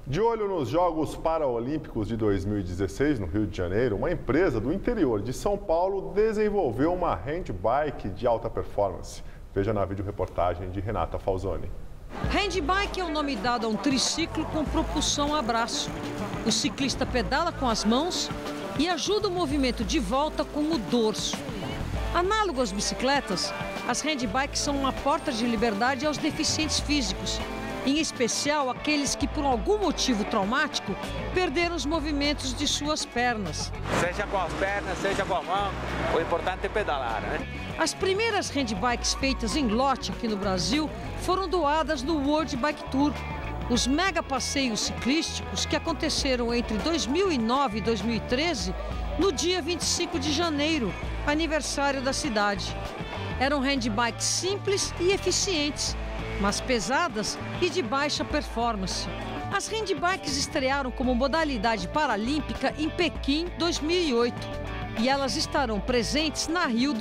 De olho nos Jogos Paralímpicos de 2016, no Rio de Janeiro, uma empresa do interior de São Paulo desenvolveu uma handbike de alta performance. Veja na videoreportagem de Renata Falzoni. Handbike é o nome dado a um triciclo com propulsão a braço. O ciclista pedala com as mãos e ajuda o movimento de volta com o dorso. Análogo às bicicletas, as handbikes são uma porta de liberdade aos deficientes físicos, em especial aqueles que, por algum motivo traumático, perderam os movimentos de suas pernas. Seja com as pernas, seja com a mão, o importante é pedalar, né? As primeiras handbikes feitas em lote aqui no Brasil foram doadas no World Bike Tour, os mega passeios ciclísticos que aconteceram entre 2009 e 2013, no dia 25 de janeiro, aniversário da cidade. Eram handbikes simples e eficientes, mas pesadas e de baixa performance. As handbikes estrearam como modalidade paralímpica em Pequim 2008 e elas estarão presentes na Rio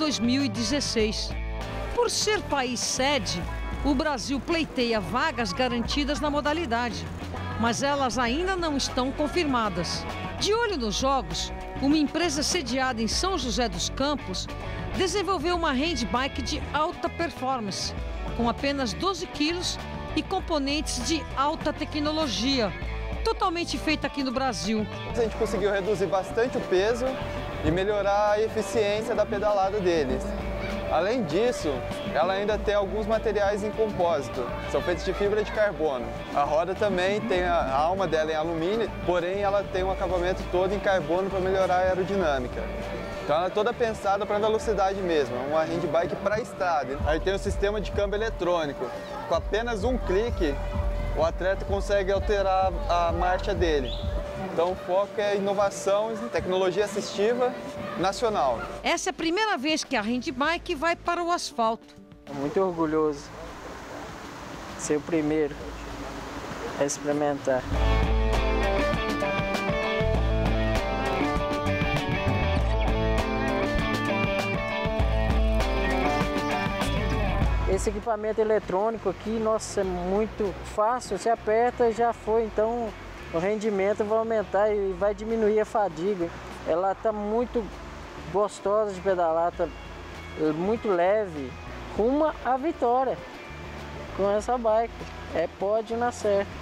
2016. Por ser país sede, o Brasil pleiteia vagas garantidas na modalidade, mas elas ainda não estão confirmadas. De olho nos Jogos, uma empresa sediada em São José dos Campos desenvolveu uma handbike de alta performance, com apenas 12 quilos e componentes de alta tecnologia, totalmente feita aqui no Brasil. A gente conseguiu reduzir bastante o peso e melhorar a eficiência da pedalada deles. Além disso, ela ainda tem alguns materiais em compósito, são feitos de fibra de carbono. A roda também tem a alma dela em alumínio, porém ela tem um acabamento todo em carbono para melhorar a aerodinâmica. Então ela é toda pensada para velocidade mesmo, é uma handbike para estrada. Aí tem o sistema de câmbio eletrônico. Com apenas um clique, o atleta consegue alterar a marcha dele. Então o foco é inovação e tecnologia assistiva nacional. Essa é a primeira vez que a handbike vai para o asfalto. Muito orgulhoso de ser o primeiro a experimentar. Esse equipamento eletrônico aqui, nossa, é muito fácil, você aperta e já foi, então o rendimento vai aumentar e vai diminuir a fadiga. Ela está muito gostosa de pedalar, está muito leve, rumo à vitória com essa bike. É pódio na certa.